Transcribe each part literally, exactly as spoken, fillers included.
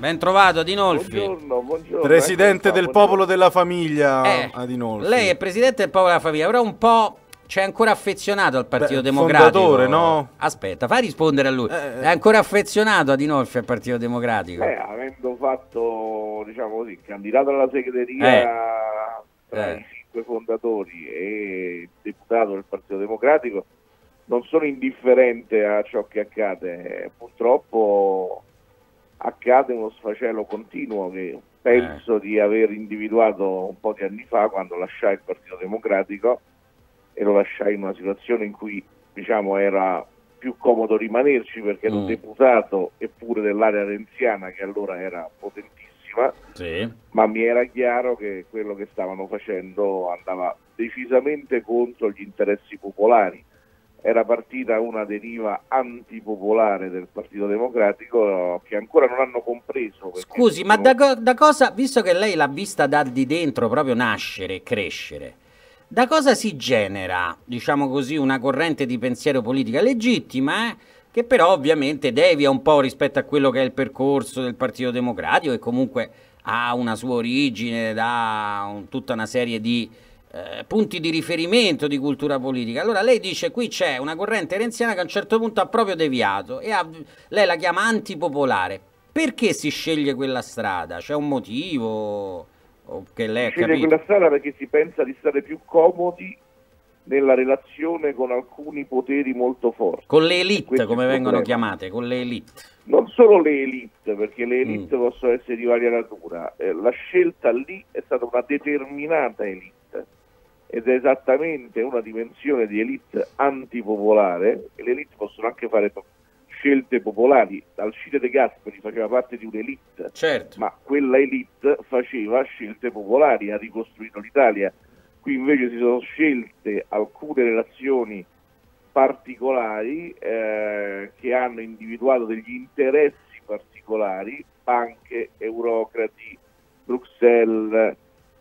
Ben trovato Adinolfi. Buongiorno, buongiorno. Presidente Ecco, del buongiorno. popolo della famiglia, Eh, Adinolfi. lei è presidente del popolo della famiglia, però un po' c'è ancora affezionato al Partito Beh, Democratico. fondatore, no? Aspetta, fai rispondere a lui. Eh, È ancora affezionato Adinolfi al Partito Democratico? Eh, avendo fatto, diciamo così, candidato alla segreteria Eh. tra Eh. i cinque fondatori e deputato del Partito Democratico, non sono indifferente a ciò che accade. Purtroppo accade uno sfacelo continuo che penso Eh. di aver individuato un po' di anni fa, quando lasciai il Partito Democratico, e lo lasciai in una situazione in cui, diciamo, era più comodo rimanerci perché ero Mm. deputato, eppure dell'area renziana, che allora era potentissima, Sì. ma mi era chiaro che quello che stavano facendo andava decisamente contro gli interessi popolari. Era partita una deriva antipopolare del Partito Democratico che ancora non hanno compreso. perché Scusi, ma sono- da, co- da cosa, visto che lei l'ha vista da di dentro proprio nascere e crescere, da cosa si genera, diciamo così, una corrente di pensiero politica legittima, eh, che però ovviamente devia un po' rispetto a quello che è il percorso del Partito Democratico, e comunque ha una sua origine da un- tutta una serie di eh, punti di riferimento di cultura politica. Allora lei dice qui c'è una corrente renziana che a un certo punto ha proprio deviato e ha- lei la chiama antipopolare. Perché si sceglie quella strada? C'è un motivo? O che lei ha sceglie capito? quella strada perché si pensa di stare più comodi nella relazione con alcuni poteri molto forti. Con le elite, Questo è come il vengono problema. chiamate, con le elite. Non solo le elite, perché le elite Mm. possono essere di varia natura, eh, la scelta lì è stata una determinata elite, ed è esattamente una dimensione di elite antipopolare, e le elite possono anche fare po- scelte popolari. Alcide De Gasperi faceva parte di un'elite, Certo. ma quella elite faceva scelte popolari, ha ricostruito l'Italia. Qui invece si sono scelte alcune relazioni particolari eh, che hanno individuato degli interessi particolari, banche, eurocrati, Bruxelles,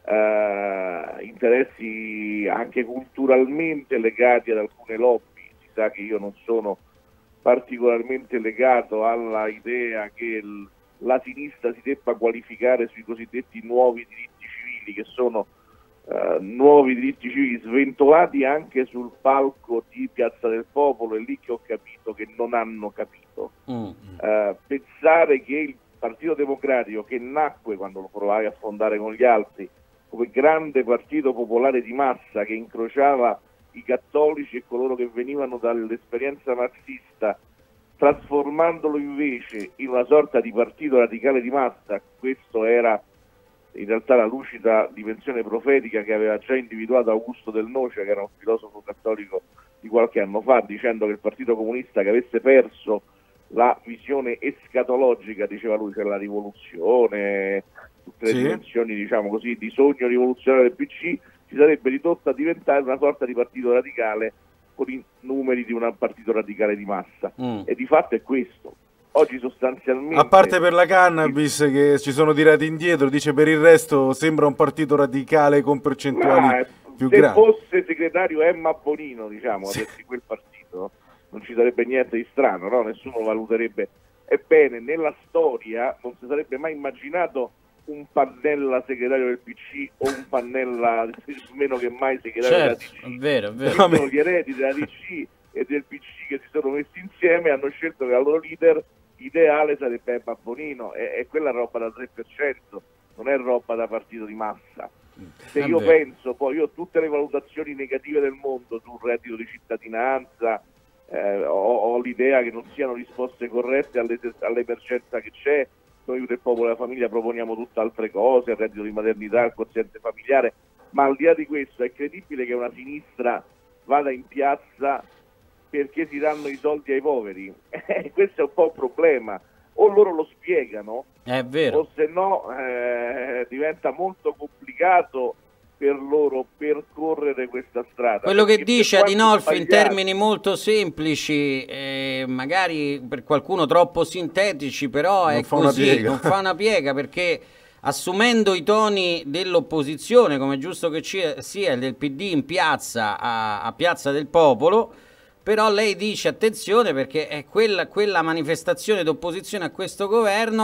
eh, interessi anche culturalmente legati ad alcune lobby. Si sa che io non sono particolarmente legato alla idea che il- la sinistra si debba qualificare sui cosiddetti nuovi diritti civili, che sono eh, nuovi diritti civili sventolati anche sul palco di Piazza del Popolo. È lì che ho capito che non hanno capito. Mm. Eh, pensare che il Partito Democratico, che nacque quando lo provai a fondare con gli altri come grande partito popolare di massa che incrociava i cattolici e coloro che venivano dall'esperienza marxista, trasformandolo invece in una sorta di partito radicale di massa, questo era in realtà la lucida dimensione profetica che aveva già individuato Augusto Del Noce, che era un filosofo cattolico di qualche anno fa, dicendo che il Partito Comunista, che avesse perso la visione escatologica, diceva lui, cioè la rivoluzione, tutte le Sì. dimensioni, diciamo così, di sogno rivoluzionario del P C, si sarebbe ridotto a diventare una sorta di partito radicale con i numeri di un partito radicale di massa. Mm. E di fatto è questo. Oggi sostanzialmente... A parte per la cannabis che ci sono tirati indietro, dice per il resto sembra un partito radicale con percentuali Ma, più se grandi. fosse segretario Emma Bonino, diciamo, adesso di quel partito, non ci sarebbe niente di strano, no? Nessuno valuterebbe. Ebbene, nella storia non si sarebbe mai immaginato un Pannella segretario del P C o un Pannella meno che mai segretario Certo, della è D C. vero, è vero. Sono gli eredi della D C e del P C che si sono messi insieme e hanno scelto che la loro leader ideale sarebbe Emma Bonino, e, e quella è roba da tre per cento, non è roba da partito di massa. Se io Vabbè. penso, poi io ho tutte le valutazioni negative del mondo sul reddito di cittadinanza, eh, ho, ho l'idea che non siano risposte corrette alle- all'emergenza che c'è. Noi del Popolo della Famiglia proponiamo tutte altre cose, il reddito di maternità, il quoziente familiare, ma al di là di questo è credibile che una sinistra vada in piazza perché si danno i soldi ai poveri? Eh, questo è un po' un problema. O loro lo spiegano, È vero. o se no eh, diventa molto complicato per loro percorrere questa strada. Quello che Perché dice per quanto Adinolfi in sbagliato- termini molto semplici, eh, magari per qualcuno troppo sintetici, però Non è fa una così, piega. non fa una piega, perché assumendo i toni dell'opposizione, come è giusto che ci sia, del P D in piazza a, a Piazza del Popolo, però lei dice attenzione perché è quella, quella manifestazione d'opposizione a questo governo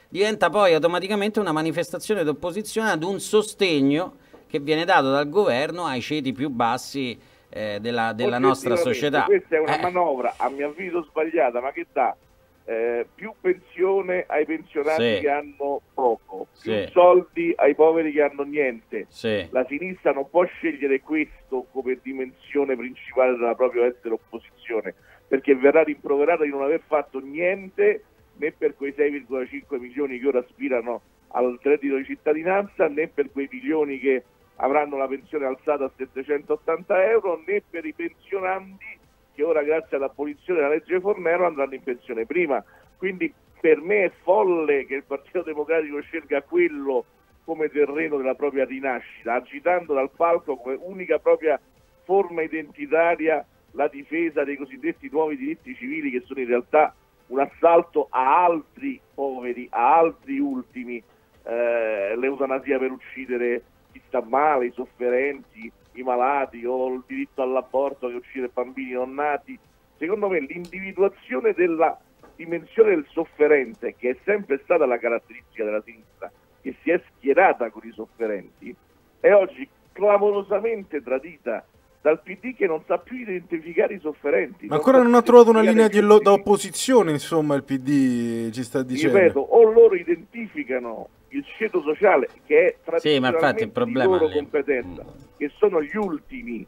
diventa poi automaticamente una manifestazione d'opposizione ad un sostegno che viene dato dal governo ai ceti più bassi eh, della, della nostra società. Questa è una eh. manovra, a mio avviso, sbagliata, ma che dà eh, più pensione ai pensionati sì. che hanno poco, più sì. soldi ai poveri che hanno niente. Sì. La sinistra non può scegliere questo come dimensione principale della propria essere opposizione, perché verrà rimproverata di non aver fatto niente né per quei sei virgola cinque milioni che ora aspirano al reddito di cittadinanza, né per quei milioni che avranno la pensione alzata a settecentottanta euro, né per i pensionandi che ora, grazie all'abolizione della legge Fornero, andranno in pensione prima. Quindi per me è folle che il Partito Democratico scelga quello come terreno della propria rinascita, agitando dal palco come unica propria forma identitaria la difesa dei cosiddetti nuovi diritti civili, che sono in realtà un assalto a altri poveri, a altri ultimi, eh, l'eutanasia per uccidere chi sta male, i sofferenti, i malati, o il diritto all'aborto che uccide bambini non nati. Secondo me l'individuazione della dimensione del sofferente, che è sempre stata la caratteristica della sinistra, che si è schierata con i sofferenti, è oggi clamorosamente tradita dal P D, che non sa più identificare i sofferenti. Ma ancora non ha trovato una linea di lo- da opposizione, insomma, il P D ci sta dicendo. Ripeto, o loro identificano il ceto sociale, che è sì, ma infatti il tradizionalmente problema di loro lì. competenza, che sono gli ultimi,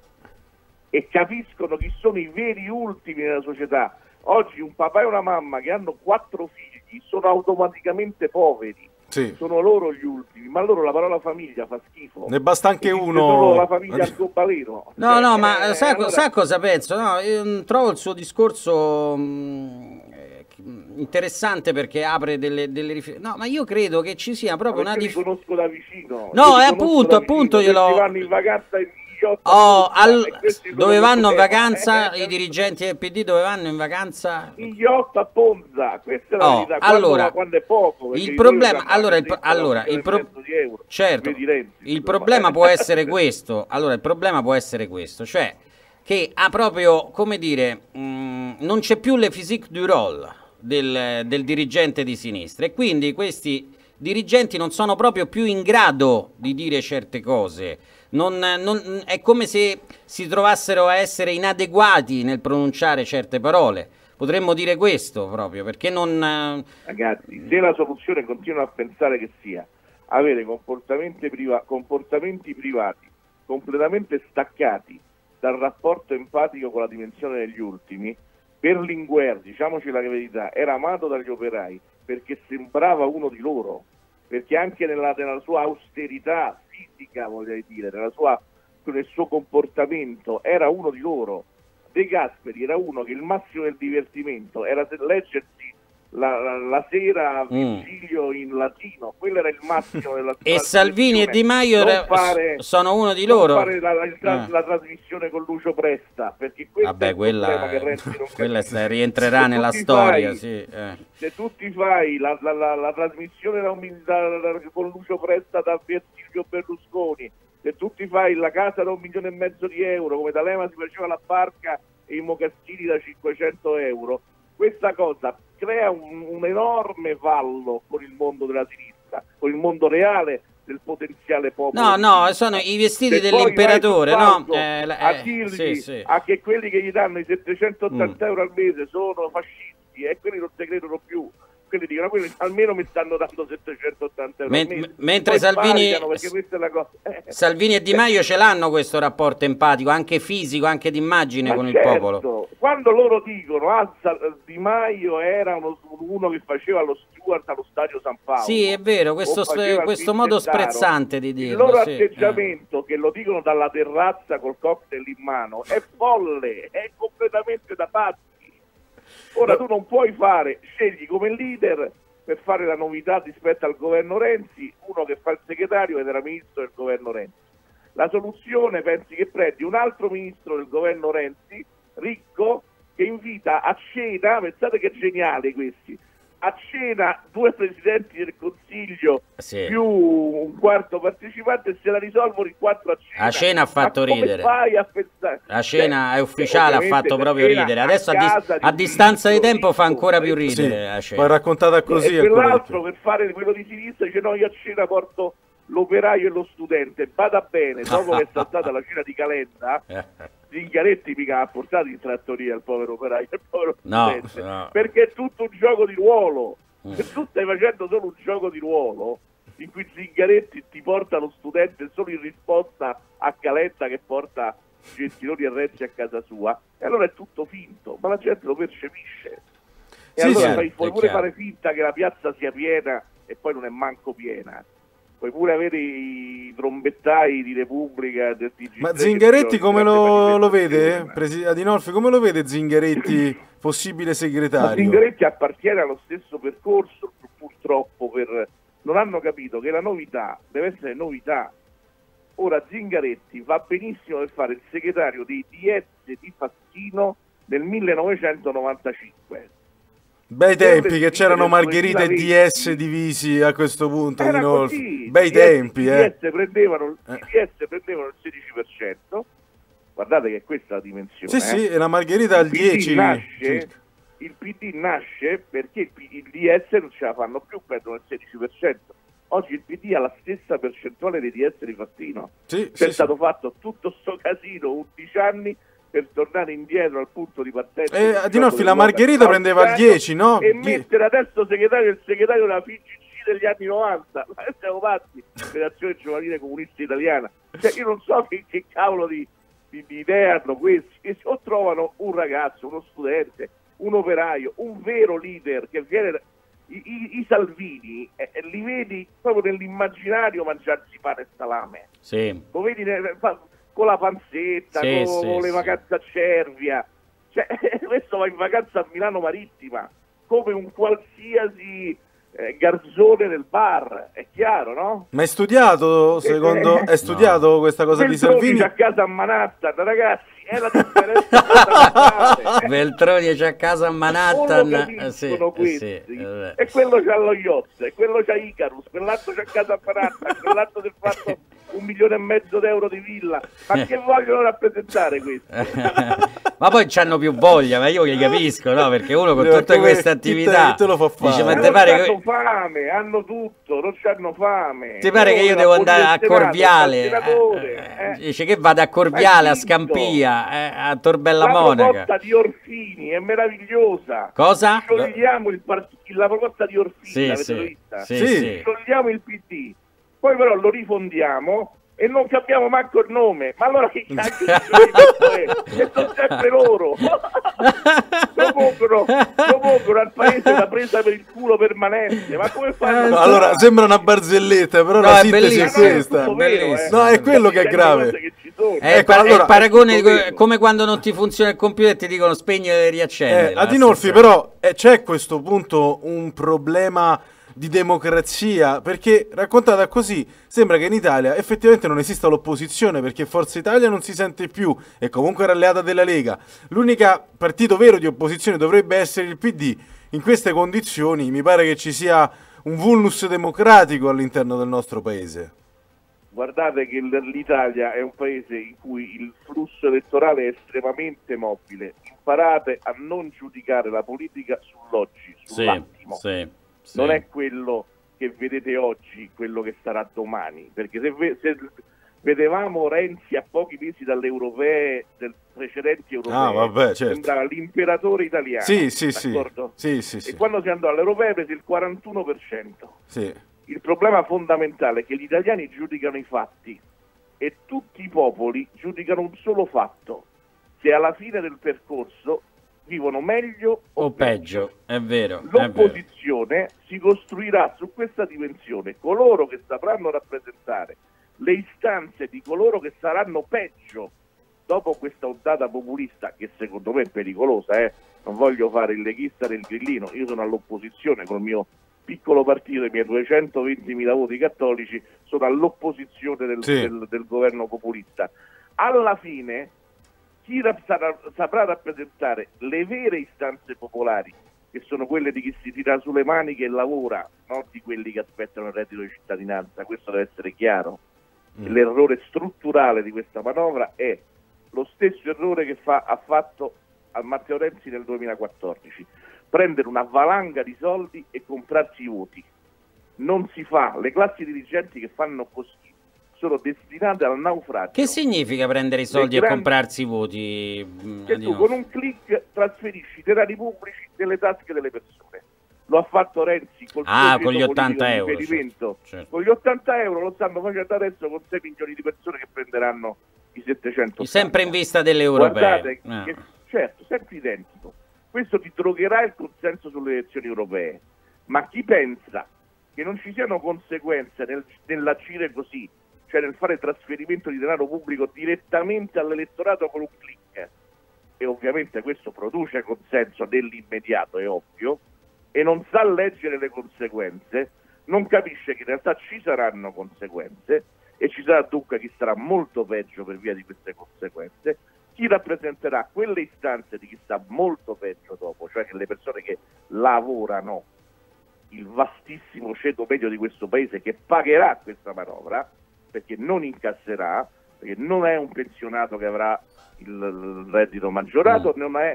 e capiscono chi sono i veri ultimi nella società. Oggi un papà e una mamma che hanno quattro figli sono automaticamente poveri. Sì. Sono loro gli ultimi, ma loro la parola famiglia fa schifo. Ne basta anche Esiste uno. solo la famiglia arcobaleno. No, no, ma Eh, sa, allora... sa cosa penso? No, io trovo il suo discorso mh, interessante, perché apre delle, delle riflessioni. No, ma io credo che ci sia proprio ma una li dif- conosco da vicino. No, Io è li conosco appunto, da appunto vicino. glielo... Questi vanno in vacanza in yacht a Oh, Monza, al- e questi dove sono vanno in problema. vacanza Eh, i dirigenti del P D? Dove vanno in vacanza? in yacht a Ponza, questa è la Oh, verità. Quando, allora, quando è poco, perché il di problema, solito allora, il, vanno pro- allora, un il pro- milione e mezzo di euro. certo, Vedi Renzi, il insomma. problema può essere questo. Allora, il problema può essere questo, cioè che ha proprio, come dire, mh, non c'è più le physique du rôle del, del dirigente di sinistra, e quindi questi dirigenti non sono proprio più in grado di dire certe cose. Non, non, è come se si trovassero a essere inadeguati nel pronunciare certe parole. Potremmo dire questo proprio, perché non... Ragazzi, se la soluzione continua a pensare che sia avere comportamenti, priva- comportamenti privati completamente staccati dal rapporto empatico con la dimensione degli ultimi, Berlinguer, diciamoci la verità, era amato dagli operai perché sembrava uno di loro, perché anche nella, nella sua austerità fisica, voglio dire, nella sua, nel suo comportamento, era uno di loro. De Gasperi era uno che il massimo del divertimento era leggersi la, la, la sera a Virgilio mm. in latino, quello era il massimo della e Salvini e Di Maio fare, sono uno di loro. Non fare la, la, la, la trasmissione con Lucio Presta, perché questo Vabbè, è il quella, problema che Renzi non quella sta, rientrerà nella storia. Fai, sì, eh. Se tu ti fai la, la, la, la trasmissione da un, da, da, con Lucio Presta da Silvio Berlusconi, se tu ti fai la casa da un milione e mezzo di euro, come D'Alema si faceva la barca e i mocassini da cinquecento euro, questa cosa crea un, un enorme vallo con il mondo della sinistra, con il mondo reale del potenziale popolo. No, no, sono i vestiti se dell'imperatore, no? Eh, eh, a dirgli sì, sì. a che quelli che gli danno i settecentottanta mm. euro al mese sono fascisti, e quelli non si credono più. Quelli dicono, quelli almeno mi stanno dando settecentottanta euro Men- al mese. mentre Poi Salvini, questa è la cosa. Salvini e Di Maio ce l'hanno questo rapporto empatico, anche fisico, anche d'immagine. Ma con certo, il popolo. Quando loro dicono ah, Di Maio era uno, uno che faceva lo steward allo stadio San Paolo, sì, è vero, questo, questo modo sprezzante di dirlo, il loro sì, atteggiamento eh. che lo dicono dalla terrazza col cocktail in mano è folle, è completamente da pazzi. Ora tu non puoi fare, scegli come leader per fare la novità rispetto al governo Renzi uno che fa il segretario ed era ministro del governo Renzi. La soluzione, pensi che prendi un altro ministro del governo Renzi, ricco, che invita a cena, pensate che geniali questi, a cena due presidenti del Consiglio sì. più un quarto partecipante e se la risolvono in quattro a cena. A cena ha fatto Ma come ridere. fai a pensare? La cena Cioè, è ufficiale, ha fatto proprio ridere. Adesso a, dis- a distanza di tempo fa ancora più ridere sì, la cena. poi raccontata così. E quell'altro per fare quello di sinistra dice no, io a cena porto l'operaio e lo studente. Bada bene, dopo che è saltata la cena di Calenda, Zingaretti mica ha portato in trattoria il povero operaio e il povero no, studente, no. perché è tutto un gioco di ruolo. Mm. Se tu stai facendo solo un gioco di ruolo in cui Zingaretti ti porta lo studente solo in risposta a Calenda che porta Gentiloni e Renzi a casa sua, e allora è tutto finto, ma la gente lo percepisce. E sì, allora sì, fai, puoi è pure chiaro. fare finta che la piazza sia piena e poi non è manco piena. Puoi pure avere i trombettai di Repubblica del T G tre. Ma Zingaretti come lo, lo vede? Ma... Presi- Adinolfi, come lo vede Zingaretti, possibile segretario? Ma Zingaretti appartiene allo stesso percorso, purtroppo per... non hanno capito che la novità deve essere novità. Ora Zingaretti va benissimo per fare il segretario dei D S di Fassino nel millenovecentonovantacinque. Bei tempi che c'erano Margherita e D S divisi a questo punto. Era Adinolfi. così. Bei I tempi, eh. D S prendevano, Eh. I D S prendevano il sedici per cento. Guardate che è questa la dimensione. Sì, sì, eh. e la Margherita al Il P D dieci. nasce, circa. il P D nasce perché il, P- il D S non ce la fanno più, prendono il sedici per cento. Oggi il P D ha la stessa percentuale dei D S di Fassino. Sì, C'è sì, stato sì. fatto tutto sto casino, undici anni, per tornare indietro al punto di partenza. Eh, del Adinolfi, gioco la dell'uomo Margherita prendeva il austriaco dieci, no? E Die- mettere adesso segretario il segretario della F I G C degli anni novanta. Ma siamo pazzi, Federazione Giovanile Comunista Italiana. Cioè, io non so che, che cavolo di, di, di idea hanno questi. E o trovano un ragazzo, uno studente, un operaio, un vero leader che viene... I, i, i Salvini eh, eh, li vedi proprio nell'immaginario mangiarsi pane e salame. Sì. Lo vedi ne- fa- con la panzetta, Sì, con, sì, con le sì. vacanze a Cervia. Cioè, questo va in vacanza a Milano Marittima come un qualsiasi eh, garzone del bar, è chiaro, no? Ma è studiato, secondo... Eh, È studiato questa cosa di Veltroni Salvini? c'ha casa a Manhattan, ragazzi, è la differenza fondamentale. Veltroni c'è a casa a Non Manhattan. lo eh, capiscono sì, eh, questi. sì, eh, beh. E quello c'ha lo yacht, e quello c'ha Icarus, quell'altro c'ha casa a Manhattan, quell'altro si è fatto un milione e mezzo d'euro di villa. Ma che vogliono rappresentare questi? Ma poi c'hanno più voglia, ma io li capisco, no? Perché uno con Come- tutte queste chi te- attività chi te lo fa fare? dice, ma Ma te non pare hanno che... fame, hanno tutto, non c'hanno fame. Ti pare che io Loro, devo la andare a Polizia del Corviale? Senato, il senatore, Eh, eh. eh, Dice che vado a Corviale, Ma a è finto. Scampia, eh, a Torbella La Monaca. proposta di Orfini è meravigliosa. Cosa? Sciogliamo il part- la proposta di Orfini, Sì, l'avete sì, vista? sì, Sì. sì. Sciogliamo il P D, poi però lo rifondiamo e non capiamo manco il nome. Ma allora che cacchio di gioco è? E sono sempre loro. Propongono, propongono al paese una presa per il culo permanente. Ma come fanno? No, a allora, fare? sembra una barzelletta, però No, la è sintesi è bellissimo. Ma non è questa. tutto vero, Bellissimo. eh. No, è quello che è Dicendo grave. cose che ci sono. È, Ecco, pa- è allora- il paragone di tutto co- vero. come quando non ti funziona il computer e ti dicono spegnere e riaccendere. Eh, Adinolfi, però eh, c'è a questo punto un problema di democrazia, perché raccontata così sembra che in Italia effettivamente non esista l'opposizione, perché Forza Italia non si sente più e comunque era alleata della Lega. L'unico partito vero di opposizione dovrebbe essere il P D. In queste condizioni mi pare che ci sia un vulnus democratico all'interno del nostro paese. Guardate che l- l'Italia è un paese in cui il flusso elettorale è estremamente mobile. Imparate a non giudicare la politica sull'oggi, Sì, sull'attimo. sì, sì. Non è quello che vedete oggi, quello che sarà domani. Perché se, ve- se vedevamo Renzi a pochi mesi dalle europee, del precedenti europee, Ah, vabbè, certo. sembrava l'imperatore italiano. Sì, sì, sì. d'accordo? Sì, sì, E sì. quando si andò alle europee prese il quarantuno per cento. Sì. Il problema fondamentale è che gli italiani giudicano i fatti e tutti i popoli giudicano un solo fatto, se alla fine del percorso vivono meglio o, O peggio, è vero. È vero. L'opposizione si costruirà su questa dimensione, coloro che sapranno rappresentare le istanze di coloro che saranno peggio dopo questa ondata populista, che secondo me è pericolosa, eh? Non voglio fare il leghista del grillino, io sono all'opposizione col mio piccolo partito, i miei duecentoventimila voti cattolici, sono all'opposizione del, Sì. del, del governo populista. Alla fine chi rap- sarà- saprà rappresentare le vere istanze popolari che sono quelle di chi si tira sulle maniche e lavora, non di quelli che aspettano il reddito di cittadinanza. Questo deve essere chiaro. Mm. L'errore strutturale di questa manovra è lo stesso errore che fa, ha fatto a Matteo Renzi nel duemilaquattordici, prendere una valanga di soldi e comprarsi i voti. Non si fa, le classi dirigenti che fanno così sono destinate al naufragio. Che significa prendere i soldi grandi... e comprarsi i voti? Che tu con un click trasferisci i denari pubblici nelle tasche delle persone. Lo ha fatto Renzi col ah, con gli ottanta euro. Certo, certo. Con gli certo. ottanta euro lo stanno facendo adesso con sei milioni di persone che prenderanno i settecento. Sempre in vista delle europee. Guardate, ah. che, certo, sempre identico. Questo ti drogherà il consenso sulle elezioni europee. Ma chi pensa che non ci siano conseguenze nel, nell'agire così, cioè nel fare trasferimento di denaro pubblico direttamente all'elettorato con un click, e ovviamente questo produce consenso nell'immediato, è ovvio, e non sa leggere le conseguenze, non capisce che in realtà ci saranno conseguenze e ci sarà dunque chi sarà molto peggio per via di queste conseguenze, chi rappresenterà quelle istanze di chi sta molto peggio dopo, cioè che le persone che lavorano, il vastissimo ceto medio di questo paese che pagherà questa manovra, perché non incasserà, perché non è un pensionato che avrà il reddito maggiorato, non è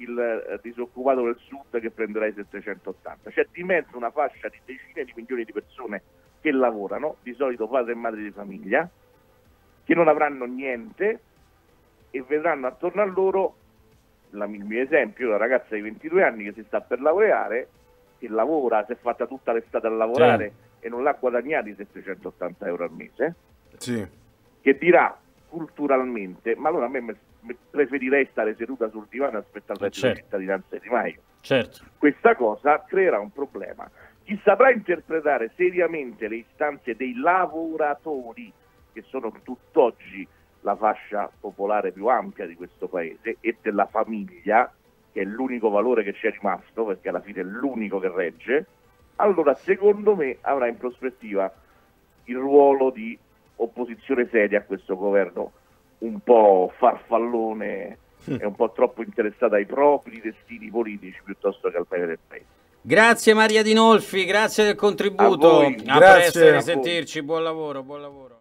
il disoccupato del sud che prenderà i settecentottanta. C'è di mezzo una fascia di decine di milioni di persone che lavorano, di solito padri e madri di famiglia, che non avranno niente e vedranno attorno a loro, la, il mio esempio, una ragazza di ventidue anni che si sta per laureare, che lavora, si è fatta tutta l'estate a lavorare sì. e non l'ha guadagnati settecentottanta euro al mese, sì. che dirà culturalmente, ma allora a me preferirei stare seduta sul divano e aspettare il reddito certo. di cittadinanza di Maio. Certo. Questa cosa creerà un problema. Chi saprà interpretare seriamente le istanze dei lavoratori, che sono tutt'oggi la fascia popolare più ampia di questo paese, e della famiglia, che è l'unico valore che ci è rimasto, perché alla fine è l'unico che regge, allora secondo me avrà in prospettiva il ruolo di opposizione seria a questo governo un po' farfallone mm. e un po' troppo interessato ai propri destini politici piuttosto che al bene del paese. Grazie Maria Dinolfi, grazie del contributo. A, voi. a presto, a risentirci, buon lavoro, buon lavoro.